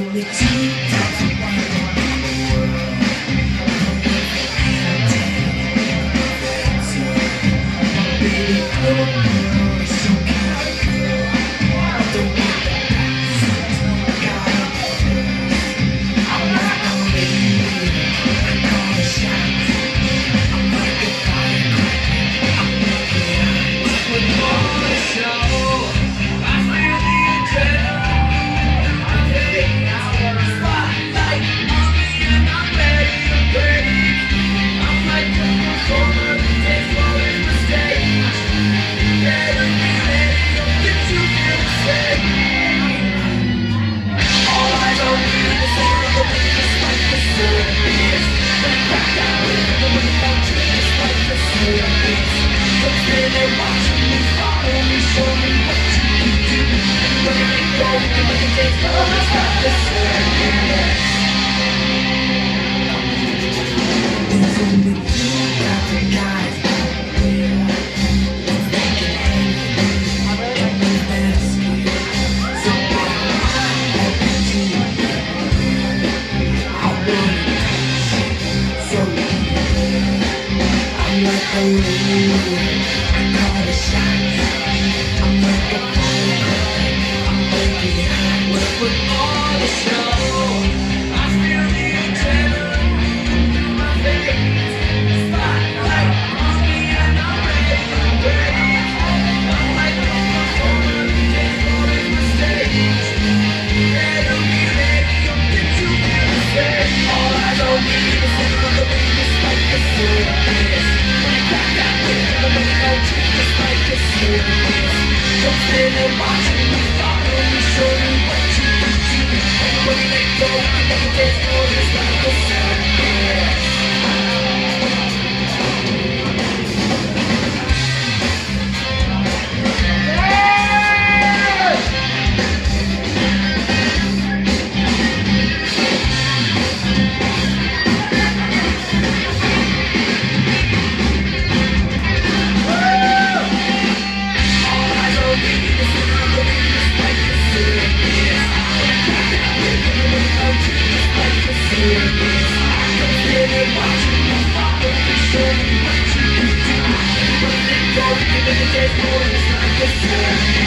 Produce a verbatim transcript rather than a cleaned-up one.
only two types of wine in the world. So, baby, oh no, some kind of girl. The one that got up first. I'm like a lady, I call the shots. I'm like a firecracker, I'm looking hot. With all the show, I feel the adrenaline. I'm taking out the spotlight on me and I'm ready to break. I'm like a performer who takes all his mistakes. Better be ready, don't get too feel the same. All I know is the sound of the wind, just like the surface. When I crack out with the wind, I'm just like the surface. So stand there watching me, follow me, show me what you can do. And when they go, you can make a taste of just like the surface. There's only two types of guys out there. They can hang and move their skin. So what I can do, I wanna touch it. So I'm like a lady, I call the shots. I'm like a firecracker, I'm making it hot. With all the show, I feel the adrenaline in my veins. Spotlight on me and I'm ready to break. I'm like a performer who takes all his mistakes. Better be ready, don't get too feel the same. All I know is the sound of the wind, just like the surface. When I crack that whip, the wind goes just like the surface. Don't stand there watching me, follow me, show me what you can do. And when they go, I never get more just like the surface. Show me what you can do. When they go, give it a taste, boy, it's like a surface.